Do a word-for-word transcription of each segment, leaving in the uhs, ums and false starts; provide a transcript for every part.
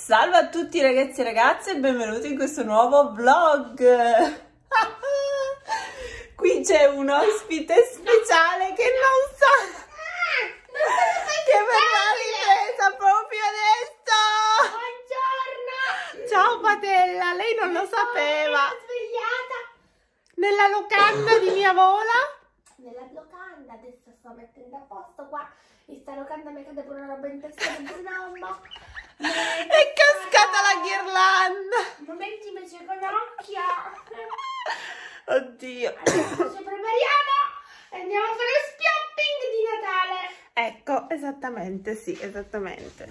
Salve a tutti ragazzi e ragazze e benvenuti in questo nuovo vlog. Qui c'è un ospite speciale che non sa che verrà ripresa proprio adesso. Buongiorno. Ciao Patella, lei non lo sapeva. Sono svegliata Nella locanda di mia vola. nella locanda, adesso sto mettendo a posto qua. In sta locanda mi cade pure una roba in testa di Bruno. È cascata la ghirlanda. Momenti invece con occhio. Oddio. Adesso ci prepariamo e andiamo a fare shopping di Natale. Ecco, esattamente, sì, esattamente.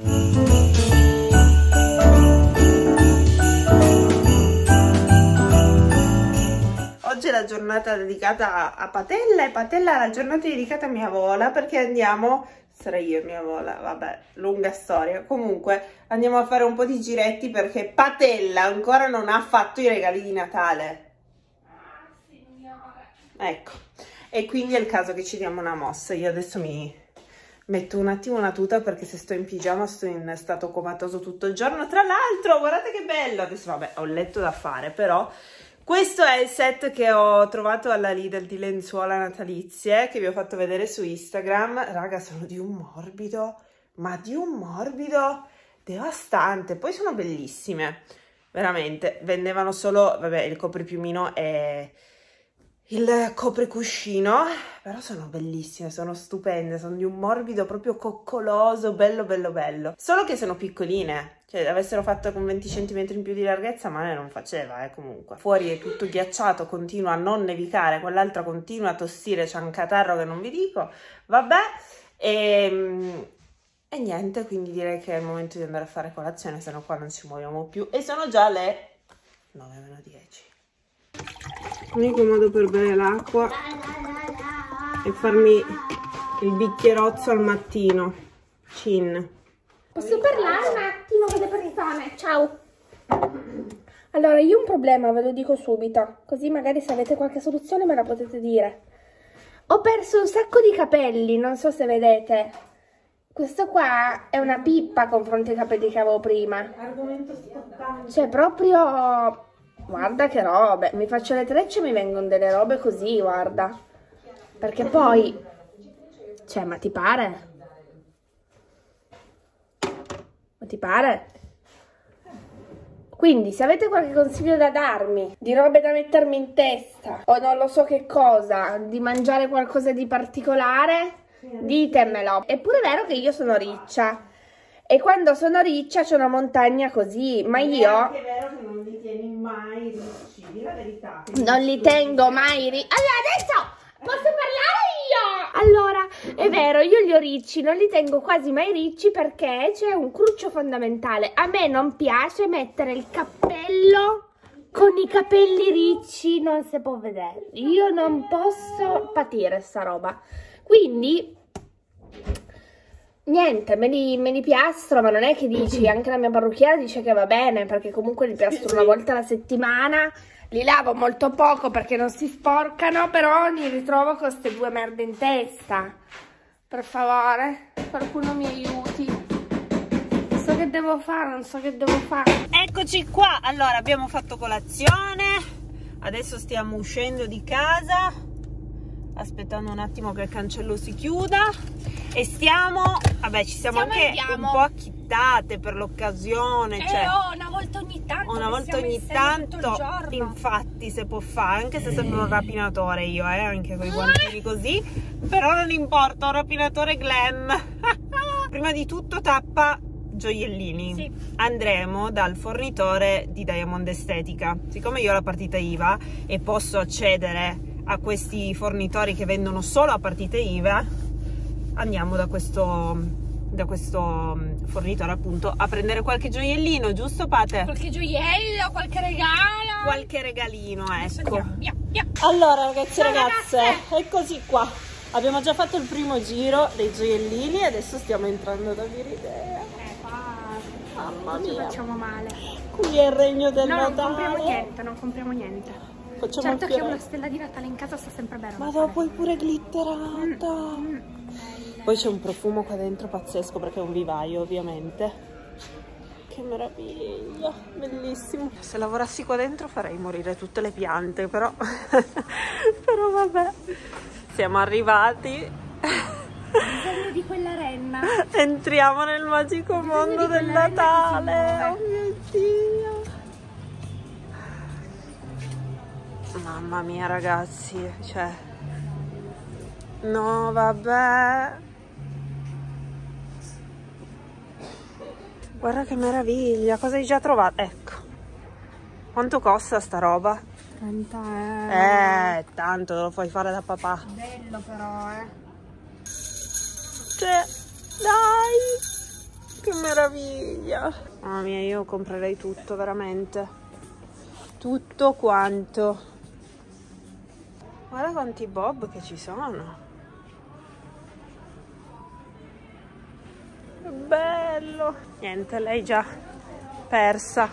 Oggi è la giornata dedicata a Patella e Patella è la giornata dedicata a mia vola perché andiamo, sarei io mia vola, vabbè, lunga storia. Comunque andiamo a fare un po' di giretti perché Patella ancora non ha fatto i regali di Natale. Ah, signore. Ecco, e quindi è il caso che ci diamo una mossa. Io adesso mi metto un attimo una tuta perché se sto in pigiama sto in stato comatoso tutto il giorno. Tra l'altro, guardate che bello! Adesso vabbè, ho il letto da fare, però questo è il set che ho trovato alla Lidl di lenzuola natalizie, che vi ho fatto vedere su Instagram. Raga, sono di un morbido, ma di un morbido devastante. Poi sono bellissime, veramente. Vendevano solo, vabbè, il copripiumino e il copricuscino, però sono bellissime, sono stupende, sono di un morbido proprio coccoloso, bello bello bello. Solo che sono piccoline, cioè avessero fatto con venti centimetri in più di larghezza, ma non faceva, eh, comunque. Fuori è tutto ghiacciato, continua a non nevicare, quell'altra continua a tossire, c'è un catarro che non vi dico, vabbè, e, e niente, quindi direi che è il momento di andare a fare colazione, se no qua non ci muoviamo più, e sono già le nove meno dieci. L'unico modo per bere l'acqua è farmi il bicchierozzo al mattino. Cin. Posso parlare un attimo con le persone? Ciao. Allora, io ho un problema, ve lo dico subito, così magari se avete qualche soluzione me la potete dire. Ho perso un sacco di capelli, non so se vedete. Questo qua è una pippa confronto ai capelli che avevo prima. Argomento scottante. Cioè, proprio... Guarda che robe, mi faccio le trecce e mi vengono delle robe così, guarda. Perché poi... Cioè, ma ti pare? Ma ti pare? Quindi, se avete qualche consiglio da darmi, di robe da mettermi in testa, o non lo so che cosa, di mangiare qualcosa di particolare, ditemelo. È pure vero che io sono riccia. E quando sono riccia c'è una montagna così, ma io... È anche vero che non li tieni mai ricci, di la verità. Non li tengo mai ricci. Allora, adesso posso parlare io? Allora, è vero, io li ho ricci, non li tengo quasi mai ricci perché c'è un cruccio fondamentale. A me non piace mettere il cappello con i capelli ricci, non si può vedere. Io non posso patire sta roba. Quindi... Niente, me li, me li piastro, ma non è che dici, anche la mia parrucchiera dice che va bene, perché comunque li piastro una volta alla settimana, li lavo molto poco perché non si sporcano, però mi ritrovo con queste due merde in testa. Per favore, qualcuno mi aiuti. Non so che devo fare, non so che devo fare. Eccoci qua, allora abbiamo fatto colazione, adesso stiamo uscendo di casa, aspettando un attimo che il cancello si chiuda. E stiamo, vabbè, ci siamo, siamo anche andiamo. un po' acchittate per l'occasione. Eh, cioè, oh, una volta ogni tanto. Una volta ogni tanto, infatti, se può fare, anche se sembra un rapinatore io, eh, anche con i guantini così. Però non importa, un rapinatore glam. Prima di tutto tappa gioiellini. Sì. Andremo dal fornitore di Diamond Estetica. Siccome io ho la partita I V A e posso accedere a questi fornitori che vendono solo a partite I V A, andiamo da questo, da questo fornitore appunto a prendere qualche gioiellino, giusto Pate? Qualche gioiello, qualche regalo. Qualche regalino, ecco. Via, via. Allora ragazzi e Ciao, ragazze, ragazze. eccoci qua. Abbiamo già fatto il primo giro dei gioiellini e adesso stiamo entrando da Viridea. Eh, qua. Mamma Ci mia. facciamo male. Qui è il regno del no, Natale. Non compriamo niente, non compriamo niente. Facciamo certo che una una stella di Natale in casa sta sempre bene. Ma dopo è pure glitterata. Mm, mm. Poi c'è un profumo qua dentro pazzesco perché è un vivaio ovviamente. che meraviglia, bellissimo. Se lavorassi qua dentro farei morire tutte le piante, però però vabbè, siamo arrivati. Bisogno di quella renna. Entriamo nel magico mondo del Natale. Oh mio Dio. Mamma mia ragazzi, cioè no vabbè, guarda che meraviglia. Cosa hai già trovato? Ecco, quanto costa sta roba? trenta euro. Eh, tanto te lo fai fare da papà. Bello però, eh. Cioè, dai, che meraviglia. Mamma mia, io comprerei tutto, veramente. Tutto quanto. Guarda quanti bob che ci sono. Che bello. Niente, lei già persa.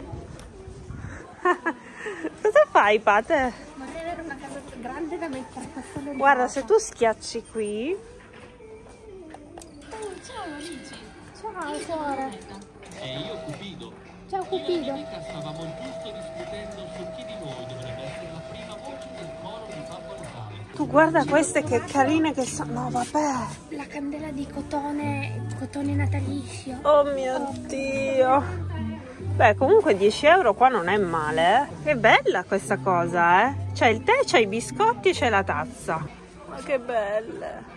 Cosa fai, Pate? Vorrei avere una casa più grande da mettere questo nel Guarda, gioco. se tu schiacci qui. Oh, ciao amici. Ciao cuore. E io Cupido. Ciao Cupido. Io e Mica stavamo giusto discutendo su chi di noi dovrebbe essere la prima voce del coro di Babbo Natale. Tu guarda queste che carine che sono. No, vabbè. La candela di cotone, cotone natalizio. Oh mio Dio. Beh, comunque dieci euro qua non è male, eh. Che bella questa cosa, eh. C'è il tè, c'è i biscotti e c'è la tazza. Ma che belle.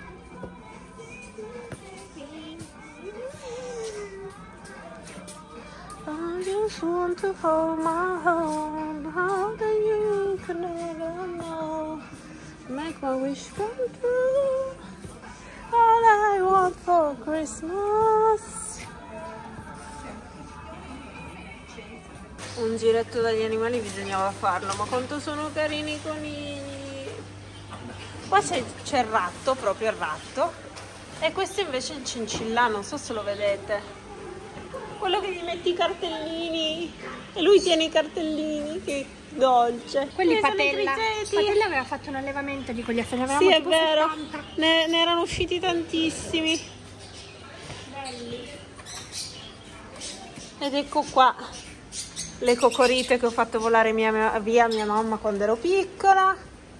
I just want to hold my home, how that you can never know. Make my wish come true. All I want for Christmas. Un giretto dagli animali bisognava farlo, ma quanto sono carini i conigli. Qua c'è il ratto, proprio il ratto, e questo invece è il cincillà, non so se lo vedete. Quello che gli metti i cartellini e lui tiene i cartellini, che dolce. Quelli Eh, sono i Patella. trizzeti. Patella aveva fatto un allevamento di quelli, ne avevamo Sì, è tipo vero, settanta. ne, ne erano usciti tantissimi. Belli. Ed ecco qua le cocorite che ho fatto volare mia, via mia mamma quando ero piccola.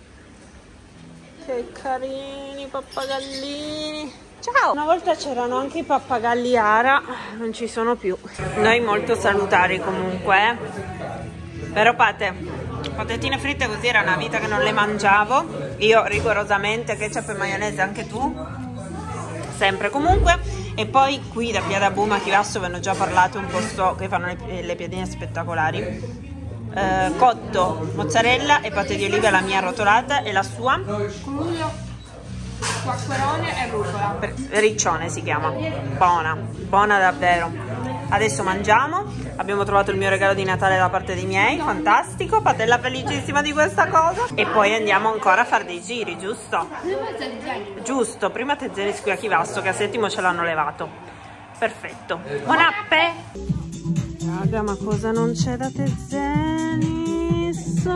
Che carini pappagallini. Ciao! Una volta c'erano anche i pappagalli ara, non ci sono più. Noi molto salutari comunque, eh. Però Pate, patatine fritte così era una vita che non le mangiavo. Io rigorosamente ketchup e maionese, anche tu? Sempre comunque. E poi qui da Piada Boom a Chivasso ve ne ho già parlato, un posto che fanno le, le piadine spettacolari. Eh, cotto, mozzarella e patte di oliva, la mia arrotolata e la sua. Crudo, squacquerone e rucola. Riccione si chiama. Buona, buona davvero. Adesso mangiamo. Abbiamo trovato il mio regalo di Natale da parte dei miei, fantastico. Patella felicissima di questa cosa. E poi andiamo ancora a fare dei giri, giusto? Giusto, prima Tezenis qui a Chivasso, che a Settimo ce l'hanno levato. Perfetto. Buon appe! Raga, ma cosa non c'è da Tezenis?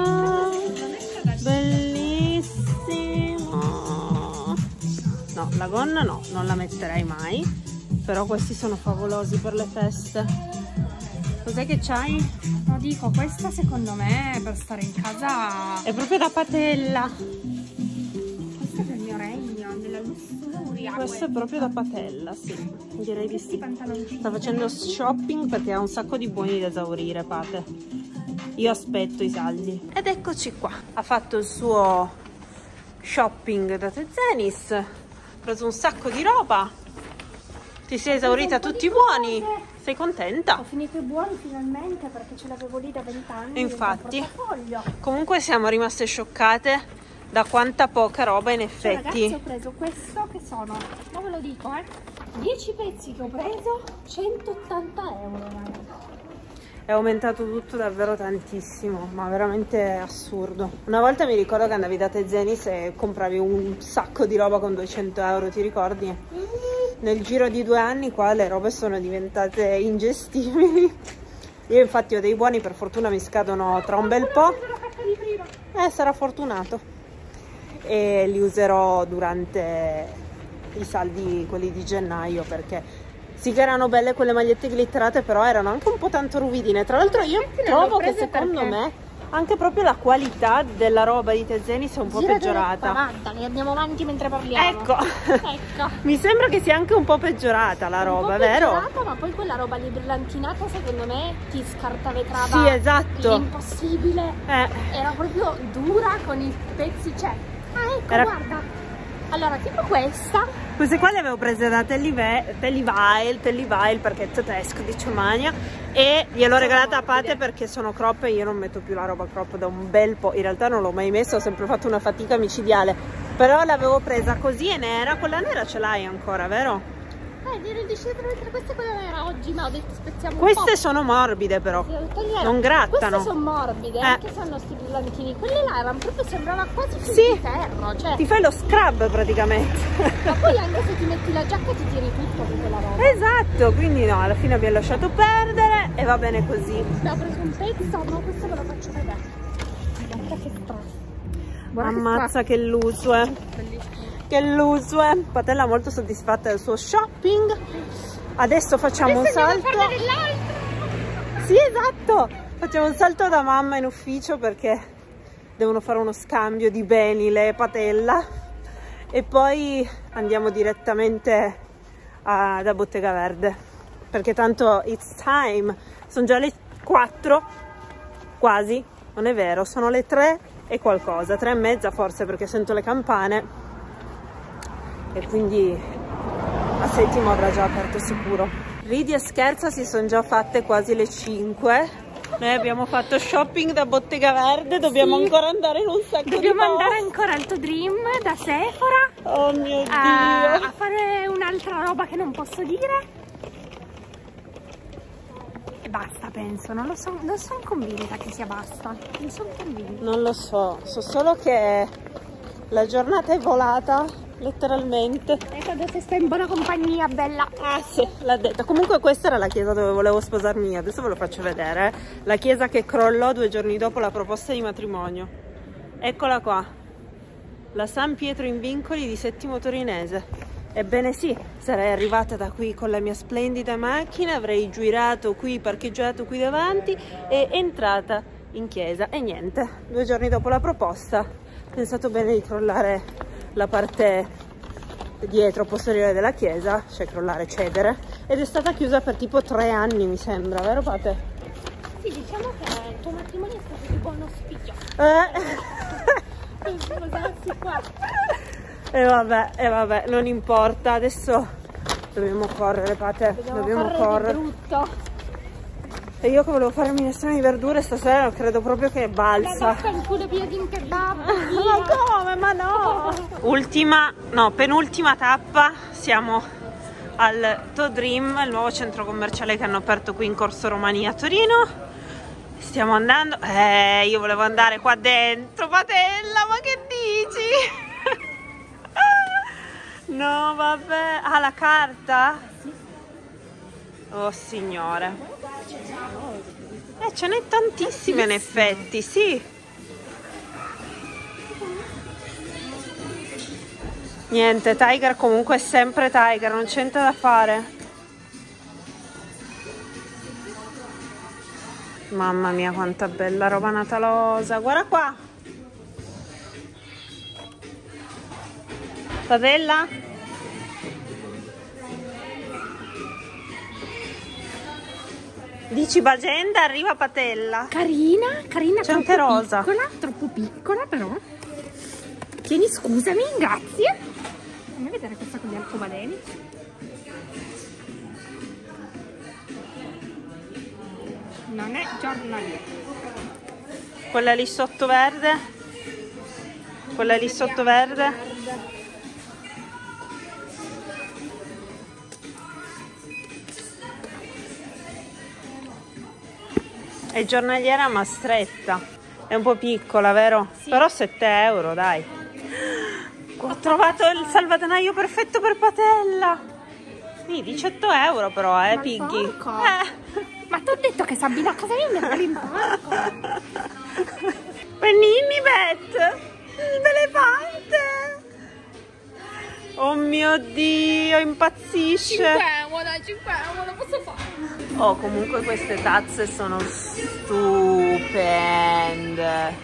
Bellissimo! No, la gonna no, non la metterei mai. Però questi sono favolosi per le feste. Cos'è che c'hai? No, dico, questa secondo me è per stare in casa. È proprio da patella. Questo è del mio regno, della lussuria. Questo è proprio da patella, sì. Direi di sì. Pantaloncini. Sta facendo shopping perché ha un sacco di buoni da esaurire, Pate. Io aspetto i saldi. Ed eccoci qua. Ha fatto il suo shopping da Tezenis. Ha preso un sacco di roba. Ti sei esaurita tutti i buoni. Sei contenta? Ho finito i buoni finalmente perché ce l'avevo lì da vent'anni. Infatti. Comunque siamo rimaste scioccate da quanta poca roba in Cioè, effetti. ragazzi, ho preso questo che sono, non ve lo dico, eh. dieci pezzi che ho preso, centottanta euro, ragazzi. È aumentato tutto davvero tantissimo, ma veramente assurdo. Una volta mi ricordo che andavi da Tezenis e compravi un sacco di roba con duecento euro, ti ricordi? Nel giro di due anni qua le robe sono diventate ingestibili. Io infatti ho dei buoni, per fortuna mi scadono tra un bel po'. Eh, sarà fortunato. E li userò durante i saldi, quelli di gennaio, perché Sì che erano belle quelle magliette glitterate, però erano anche un po' tanto ruvidine. Tra l'altro io trovo che secondo perché... me anche proprio la qualità della roba di Tezzeni sia un po' Girate peggiorata. Guarda, ne andiamo avanti mentre parliamo. Ecco, ecco. Mi sembra che sia anche un po' peggiorata la roba, vero? Peggiorata, ma poi quella roba lì brillantinata secondo me ti scartavetrava. Sì, esatto. L'impossibile. Eh. Era proprio dura con i pezzi, cioè. Ah, ecco, Era... guarda. Allora, tipo questa. Queste qua le avevo prese da Tellive, Tellivail, Tellivail perché è tedesco di Germania, e gliel'ho regalata a Pate perché sono crop e io non metto più la roba crop da un bel po'. In realtà non l'ho mai messa, ho sempre fatto una fatica micidiale, però l'avevo presa così e nera. Quella nera ce l'hai ancora, vero? Eh, ero deciso di mettere questa e quella nera oggi, ma ho detto spezziamo Queste un po'. sono morbide però, non grattano. Queste sono morbide, eh. anche se hanno sti brillantini. Quelle là erano proprio, sembrava quasi sì, di ferro, cioè. Ti fai lo scrub praticamente. Ma poi anche se ti metti la giacca ti tiri tutto con quella roba. Esatto, quindi no, alla fine abbiamo lasciato perdere e va bene così. Abbiamo preso un pezzo, ma questo ve lo faccio vedere. Guarda che stress. Ammazza che luso, eh. Bellissimo. Che luso, eh. Patella molto soddisfatta del suo shopping. Adesso facciamo Adesso un salto. Sì, esatto. Facciamo un salto da mamma in ufficio perché devono fare uno scambio di beni lei e Patella. E poi andiamo direttamente a, da Bottega Verde. Perché tanto it's time. Sono già le quattro. Quasi. Non è vero, sono le tre e qualcosa. Tre e mezza forse perché sento le campane. E quindi a Settimo avrà già aperto sicuro. Ridi e scherza, si sono già fatte quasi le cinque. Noi abbiamo fatto shopping da Bottega Verde, dobbiamo sì. ancora andare in un sacco dobbiamo di Dobbiamo andare ancora al To Dream da Sephora. Oh mio Dio! A, a fare un'altra roba che non posso dire. E basta, penso, non lo so, non sono convinta che sia basta. Non sono convinta. Non lo so, so solo che la giornata è volata. Letteralmente. Ecco, adesso stai in buona compagnia, bella. Ah sì, l'ha detto. Comunque questa era la chiesa dove volevo sposarmi io. Adesso ve lo faccio vedere. La chiesa che crollò due giorni dopo la proposta di matrimonio. Eccola qua. La San Pietro in Vincoli di Settimo Torinese. Ebbene sì, sarei arrivata da qui con la mia splendida macchina, avrei girato qui, parcheggiato qui davanti e entrata in chiesa. E niente, due giorni dopo la proposta, ho pensato bene di crollare la parte dietro posteriore della chiesa, cioè crollare, cedere, ed è stata chiusa per tipo tre anni mi sembra, vero Pate? Sì, diciamo che il tuo matrimonio è stato di buon auspicio. Eh. E vabbè, e vabbè, non importa, adesso dobbiamo correre Pate, dobbiamo, dobbiamo correre. correre. Brutto. E io che volevo fare il minestrone di verdure stasera credo proprio che è balsa. Ma il culo pieno di un kebab. Ma come? Ma no! Ultima, no, penultima tappa, siamo al To Dream, il nuovo centro commerciale che hanno aperto qui in Corso Romania a Torino. Stiamo andando, eh, io volevo andare qua dentro, Patella, ma che dici? No, vabbè, ah, la carta? Oh signore. Eh, ce n'è tantissime in effetti, sì. Niente, Tiger comunque è sempre Tiger, non c'è niente da fare. Mamma mia, quanta bella roba natalosa. Guarda qua. Patella? Dici Bagenda, arriva Patella. Carina, carina. C'è anche rosa. Piccola, troppo piccola però. Tieni, scusami, grazie. Fammi vedere questa con gli arcobaleni. Non è giornaliera. Quella lì sotto verde. Quella lì sotto verde. È giornaliera ma stretta, è un po' piccola, vero? Sì. Però sette euro, dai. Ho trovato il salvadanaio perfetto per Patella. Sì, diciotto euro però, eh, Piggy. Eh. Ma ti ho detto che Sabina a casa mia mi in parco. Pennini, Bet, l'elefante. Oh mio Dio, impazzisce. cinque euro. euro, dai, cinque euro, lo posso fare. Oh, comunque queste tazze sono stupende.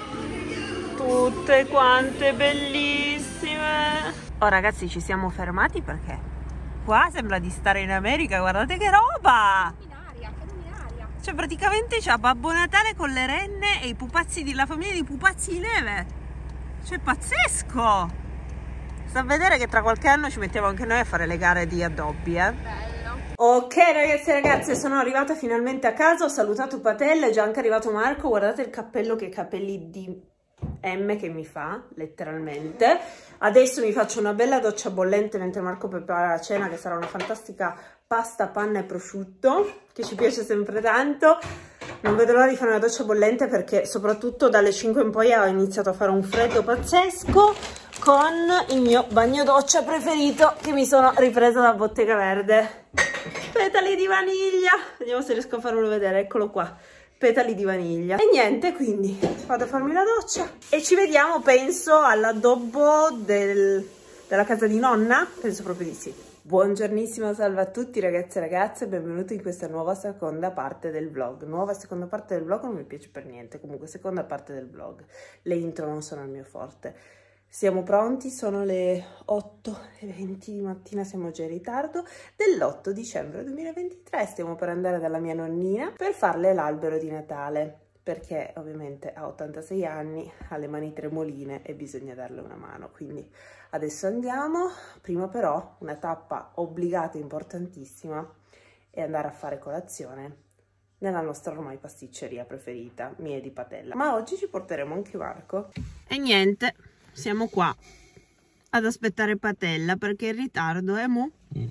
Tutte quante bellissime. Oh ragazzi, ci siamo fermati perché qua sembra di stare in America. Guardate che roba! Cioè praticamente c'ha Babbo Natale con le renne e i pupazzi di la famiglia di pupazzi di neve. Cioè pazzesco! Sta a vedere che tra qualche anno ci mettiamo anche noi a fare le gare di addobbi, eh? Bello. Ok ragazzi e ragazze, sono arrivata finalmente a casa, ho salutato Patella, è già anche arrivato Marco. Guardate il cappello, che capelli di M che mi fa, letteralmente. Adesso mi faccio una bella doccia bollente mentre Marco prepara la cena, che sarà una fantastica pasta, panna e prosciutto, che ci piace sempre tanto. Non vedo l'ora di fare una doccia bollente perché soprattutto dalle cinque in poi ho iniziato a fare un freddo pazzesco, con il mio bagno doccia preferito che mi sono ripresa da Bottega Verde. Petali di vaniglia, vediamo se riesco a farvelo vedere, eccolo qua. Petali di vaniglia. E niente, quindi vado a farmi la doccia e ci vediamo, penso, all'addobbo del, della casa di nonna. Penso proprio di sì. Buongiornissimo, salve a tutti ragazzi e ragazze, benvenuti in questa nuova seconda parte del vlog. Nuova seconda parte del vlog non mi piace per niente, comunque seconda parte del vlog. Le intro non sono il mio forte. Siamo pronti, sono le otto e venti di mattina, siamo già in ritardo, dell'otto dicembre duemilaventitré. Stiamo per andare dalla mia nonnina per farle l'albero di Natale, perché ovviamente ha ottantasei anni, ha le mani tremoline e bisogna darle una mano. Quindi adesso andiamo. Prima però una tappa obbligata importantissima è andare a fare colazione nella nostra ormai pasticceria preferita, mia e di Patella. Ma oggi ci porteremo anche Marco. E niente, siamo qua ad aspettare Patella perché è in ritardo, eh mu? Mm.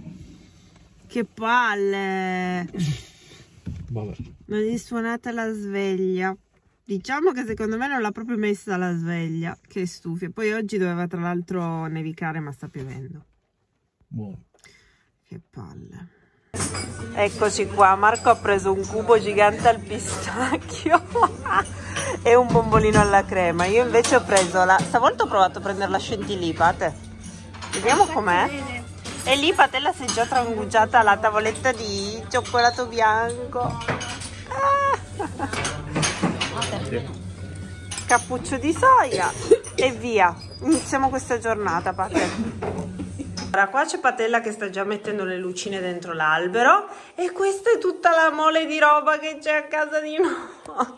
Che palle! Vabbè. Non gli è suonata la sveglia. Diciamo che secondo me non l'ha proprio messa la sveglia. Che stufia. Poi oggi doveva tra l'altro nevicare, ma sta piovendo. Buono. Che palle. Eccoci qua, Marco ha preso un cubo gigante al pistacchio e un bombolino alla crema. Io invece ho preso la... Stavolta ho provato a prendere la chantilly, Pate. Vediamo com'è. E lì Patella si è già trangugiata la tavoletta di cioccolato bianco. Ah. Cappuccio di soia e via. Iniziamo questa giornata, Patella. Ora qua c'è Patella che sta già mettendo le lucine dentro l'albero e questa è tutta la mole di roba che c'è a casa di noi.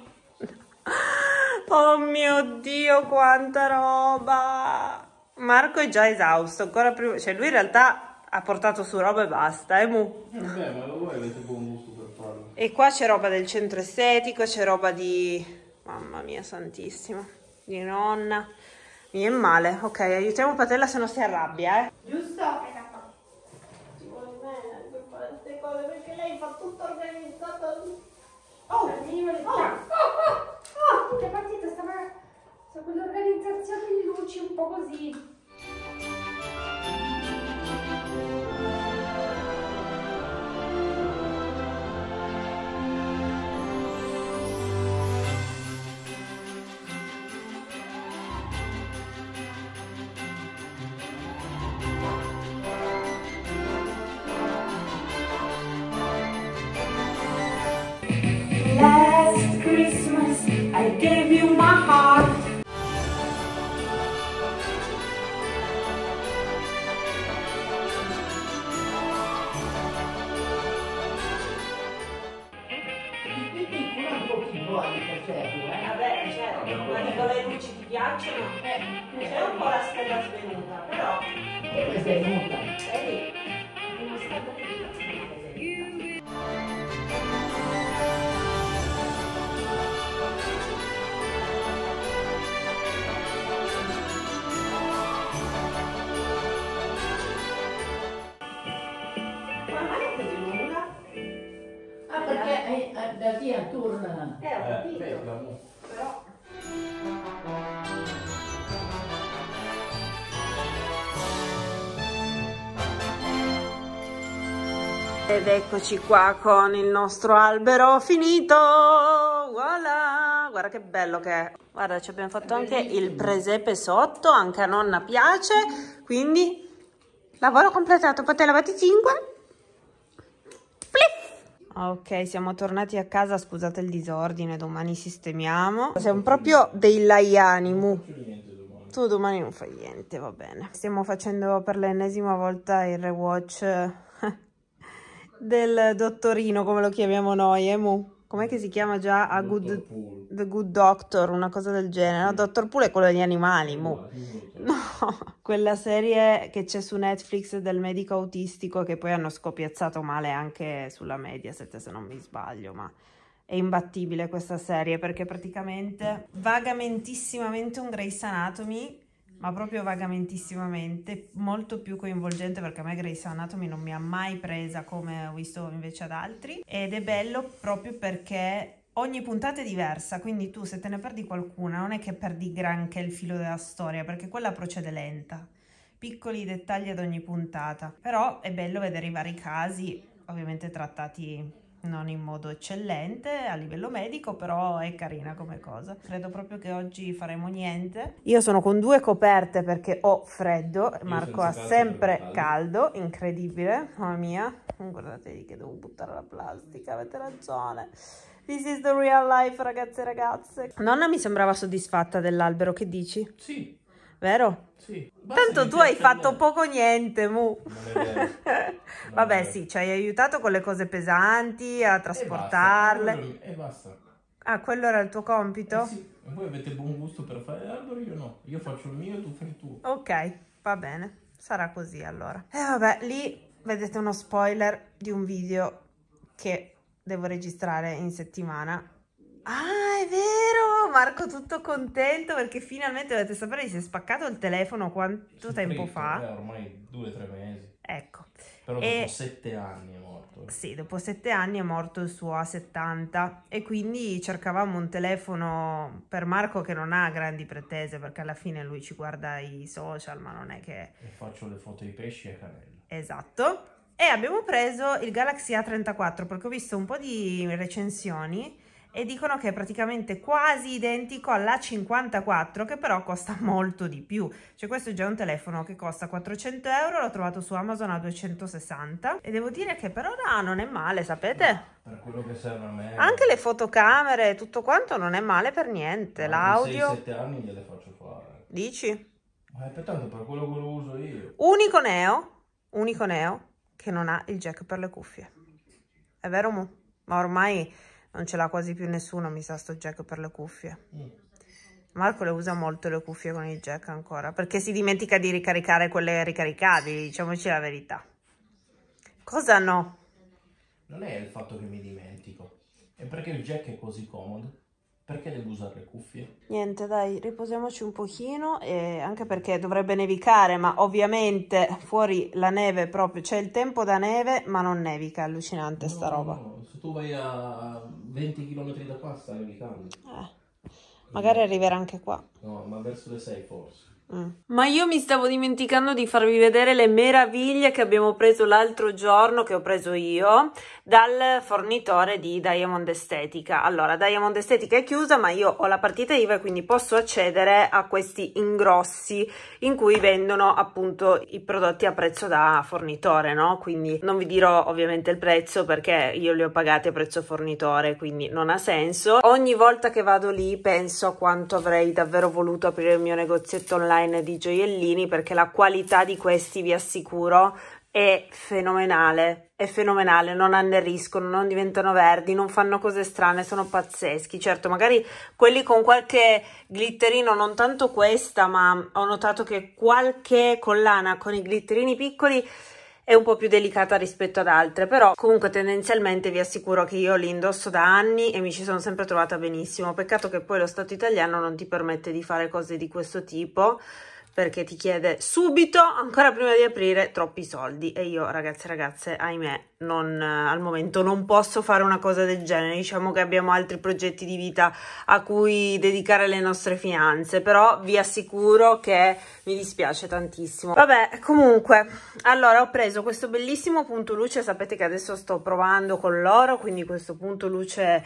Oh mio Dio, quanta roba! Marco è già esausto, ancora prima, cioè lui in realtà ha portato su roba e basta, eh mu? Eh beh, ma lo vuoi, avete buon gusto per farlo. E qua c'è roba del centro estetico, c'è roba di... mamma mia santissima, di nonna. Mi è male, ok, aiutiamo Patella se no si arrabbia, eh. Giusto? Ci vuole bene per fare queste cose perché lei fa tutto organizzato. Oh, oh, oh, oh, che partita stava su quell'organizzazione di luci un po' così. Last Christmas I gave you my heart. Vabbè, certo, ma dico le luci ti piacciono? Eh, c'è un po' la stella svenuta, però... E questa è venuta? È lì. Una stella svenuta. Da chi a turno? Eh, ho capito, eh, però... Ed eccoci qua con il nostro albero finito, voilà, guarda che bello che è. Guarda, ci abbiamo fatto anche il presepe sotto, anche a nonna piace, quindi lavoro completato. Patella, batti cinque. Ok, siamo tornati a casa, scusate il disordine, domani sistemiamo. Siamo proprio dei laiani, mu. Tu domani non fai niente, va bene. Stiamo facendo per l'ennesima volta il rewatch del dottorino, come lo chiamiamo noi, eh, mu? Com'è che si chiama già? A Good, The Good Doctor, una cosa del genere, no? Doctor Pool è quello degli animali, mu. No, quella serie che c'è su Netflix del medico autistico che poi hanno scopiazzato male anche sulla Mediaset, se non mi sbaglio, ma è imbattibile questa serie perché praticamente vagamentissimamente un Grey's Anatomy, ma proprio vagamentissimamente, molto più coinvolgente perché a me Grey's Anatomy non mi ha mai presa come ho visto invece ad altri, ed è bello proprio perché ogni puntata è diversa, quindi tu se te ne perdi qualcuna non è che perdi granché il filo della storia, perché quella procede lenta, piccoli dettagli ad ogni puntata, però è bello vedere i vari casi, ovviamente trattati non in modo eccellente a livello medico, però è carina come cosa. Credo proprio che oggi faremo niente. Io sono con due coperte perché ho freddo, Marco ha sempre caldo, incredibile, mamma mia, guardate che devo buttare la plastica, avete ragione. This is the real life, ragazze e ragazze. Nonna mi sembrava soddisfatta dell'albero, che dici? Sì. Vero? Sì. Tanto tu hai fatto me. poco niente, mu. Non è vero. Non Vabbè, è vero. sì, ci hai aiutato con le cose pesanti, a trasportarle. E basta. E basta. Ah, quello era il tuo compito? Eh sì. Voi avete buon gusto per fare l'albero, io no. Io faccio il mio e tu fai il tuo. Ok, va bene. Sarà così allora. E vabbè, lì vedete uno spoiler di un video che devo registrare in settimana. Ah, è vero! Marco tutto contento perché finalmente, dovete sapere, si è spaccato il telefono quanto tempo Fritto, fa? Eh, ormai due o tre mesi. Ecco. Però E- dopo sette anni è morto. Sì, dopo sette anni è morto il suo A settanta e quindi cercavamo un telefono per Marco che non ha grandi pretese, perché alla fine lui ci guarda i social, ma non è che... E faccio le foto ai pesci e canella. Esatto. E abbiamo preso il Galaxy A trentaquattro perché ho visto un po' di recensioni e dicono che è praticamente quasi identico all'A cinquantaquattro, che però costa molto di più. Cioè questo è già un telefono che costa quattrocento euro, l'ho trovato su Amazon a duecentosessanta e devo dire che per ora non è male, sapete? Per quello che serve a me. Anche le fotocamere e tutto quanto non è male per niente, l'audio... sei sette anni gliele faccio fare. Dici? Ma è pertanto per quello che lo uso io. Unico neo, unico neo che non ha il jack per le cuffie. È vero, mu? Ma ormai non ce l'ha quasi più nessuno, mi sa, sto jack per le cuffie. Mm. Marco le usa molto le cuffie con il jack ancora, perché si dimentica di ricaricare quelle ricaricabili, diciamoci la verità. Cosa no? Non è il fatto che mi dimentico, è perché il jack è così comodo. Perché devo usare le cuffie? Niente, dai, riposiamoci un pochino, e anche perché dovrebbe nevicare, ma ovviamente fuori la neve proprio, c'è il tempo da neve, ma non nevica, è allucinante sta No, roba. no, se tu vai a venti chilometri da qua stai nevicando. Eh, magari arriverà anche qua. No, ma verso le sei forse. Mm. Ma io mi stavo dimenticando di farvi vedere le meraviglie che abbiamo preso l'altro giorno, che ho preso io, dal fornitore di Diamond Estetica. Allora, Diamond Estetica è chiusa, ma io ho la partita I V A e quindi posso accedere a questi ingrossi in cui vendono appunto i prodotti a prezzo da fornitore, no? Quindi non vi dirò ovviamente il prezzo perché io li ho pagati a prezzo fornitore, quindi non ha senso. Ogni volta che vado lì penso a quanto avrei davvero voluto aprire il mio negozietto online di gioiellini, perché la qualità di questi, vi assicuro, è fenomenale, è fenomenale, non anneriscono, non diventano verdi, non fanno cose strane, sono pazzeschi. Certo, magari quelli con qualche glitterino, non tanto questa, ma ho notato che qualche collana con i glitterini piccoli è un po' più delicata rispetto ad altre, però comunque tendenzialmente vi assicuro che io li indosso da anni e mi ci sono sempre trovata benissimo. Peccato che poi lo Stato italiano non ti permette di fare cose di questo tipo, perché ti chiede subito, ancora prima di aprire, troppi soldi, e io, ragazzi e ragazze, ahimè, non, al momento non posso fare una cosa del genere. Diciamo che abbiamo altri progetti di vita a cui dedicare le nostre finanze, però vi assicuro che mi dispiace tantissimo. Vabbè, comunque, allora ho preso questo bellissimo punto luce, sapete che adesso sto provando con l'oro, quindi questo punto luce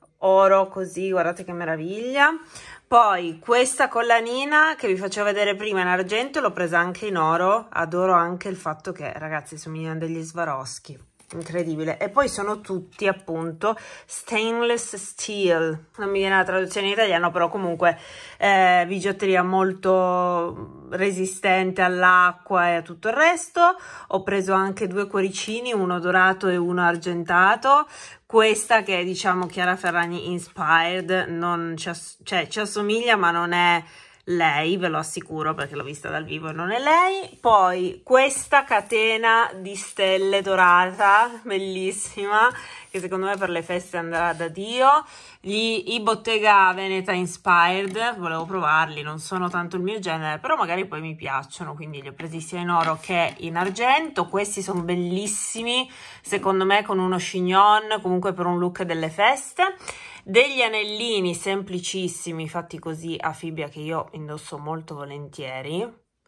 oro così, guardate che meraviglia. Poi questa collanina che vi faccio vedere prima in argento l'ho presa anche in oro, adoro anche il fatto che, ragazzi, somigliano degli Swarovski, incredibile. E poi sono tutti appunto stainless steel, non mi viene la traduzione in italiano, però comunque eh, bigiotteria molto resistente all'acqua e a tutto il resto. Ho preso anche due cuoricini, uno dorato e uno argentato. Questa che è, diciamo, Chiara Ferragni inspired, non ci, ass cioè, ci assomiglia ma non è lei, ve lo assicuro, perché l'ho vista dal vivo e non è lei. Poi questa catena di stelle dorata, bellissima, che secondo me per le feste andrà da Dio. Gli, i Bottega Veneta inspired, volevo provarli, non sono tanto il mio genere, però magari poi mi piacciono, quindi li ho presi sia in oro che in argento. Questi sono bellissimi, secondo me, con uno chignon, comunque per un look delle feste. Degli anellini semplicissimi fatti così a fibbia, che io indosso molto volentieri,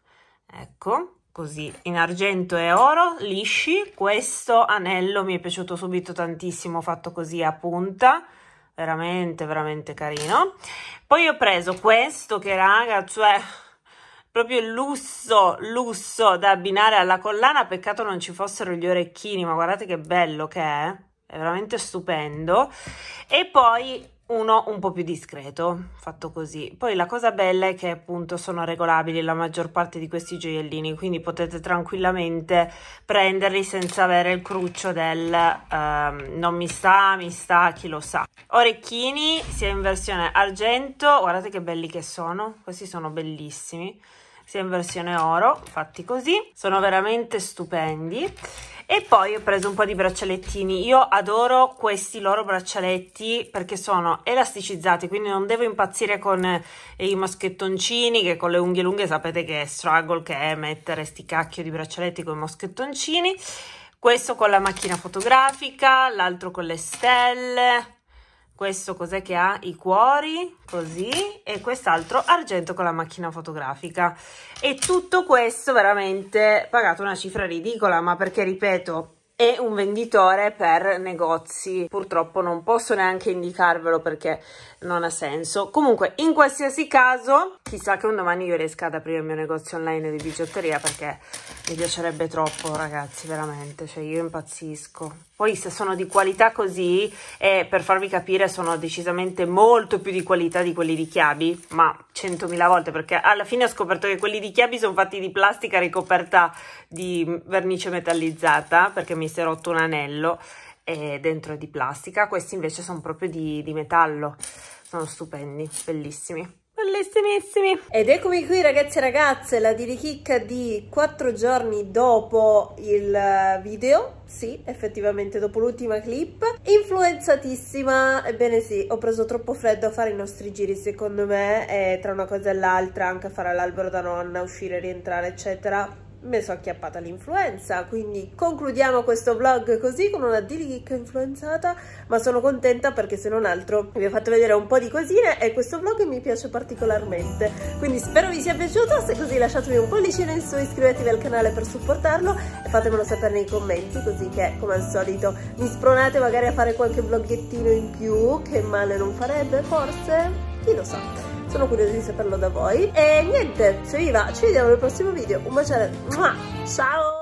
ecco, così in argento e oro, lisci. Questo anello mi è piaciuto subito tantissimo, fatto così a punta, veramente veramente carino. Poi ho preso questo che, raga, cioè proprio il lusso, lusso da abbinare alla collana, peccato non ci fossero gli orecchini, ma guardate che bello che è. È veramente stupendo. E poi uno un po' più discreto, fatto così. Poi la cosa bella è che appunto sono regolabili la maggior parte di questi gioiellini, quindi potete tranquillamente prenderli senza avere il cruccio del um, non mi sta, mi sta, chi lo sa. Orecchini sia in versione argento, guardate che belli che sono, questi sono bellissimi, sia in versione oro, fatti così, sono veramente stupendi. E poi ho preso un po' di braccialettini. Io adoro questi loro braccialetti perché sono elasticizzati, quindi non devo impazzire con i moschettoncini, che con le unghie lunghe sapete che struggle che è mettere sti cacchio di braccialetti con i moschettoncini. Questo con la macchina fotografica, l'altro con le stelle. Questo cos'è che ha? I cuori, così, e quest'altro argento con la macchina fotografica. E tutto questo veramente pagato una cifra ridicola, ma perché, ripeto, è un venditore per negozi. Purtroppo non posso neanche indicarvelo perché non ha senso. Comunque, in qualsiasi caso, chissà che un domani io riesca ad aprire il mio negozio online di bigiotteria, perché mi piacerebbe troppo, ragazzi, veramente, cioè io impazzisco. Poi se sono di qualità così, e per farvi capire sono decisamente molto più di qualità di quelli di Chiabi, ma centomila volte, perché alla fine ho scoperto che quelli di Chiabi sono fatti di plastica ricoperta di vernice metallizzata, perché mi si è rotto un anello e dentro è di plastica. Questi invece sono proprio di, di metallo, sono stupendi, bellissimi. Bellissimissimi. Ed eccomi qui, ragazzi e ragazze, la dirichicca di quattro giorni dopo il video. Sì, effettivamente dopo l'ultima clip. Influenzatissima. Ebbene sì, ho preso troppo freddo a fare i nostri giri, secondo me, e tra una cosa e l'altra, anche a fare l'albero da nonna, uscire, rientrare, eccetera, mi sono acchiappata l'influenza. Quindi concludiamo questo vlog così, con una dirichicca influenzata, ma sono contenta perché se non altro vi ho fatto vedere un po' di cosine e questo vlog mi piace particolarmente, quindi spero vi sia piaciuto. Se così lasciatemi un pollicino in su, iscrivetevi al canale per supportarlo e fatemelo sapere nei commenti, così che come al solito mi spronate magari a fare qualche vloggettino in più, che male non farebbe forse, chi lo sa. Sono curiosa di saperlo da voi. E niente, se vi va, ci vediamo nel prossimo video. Un bacione, ciao!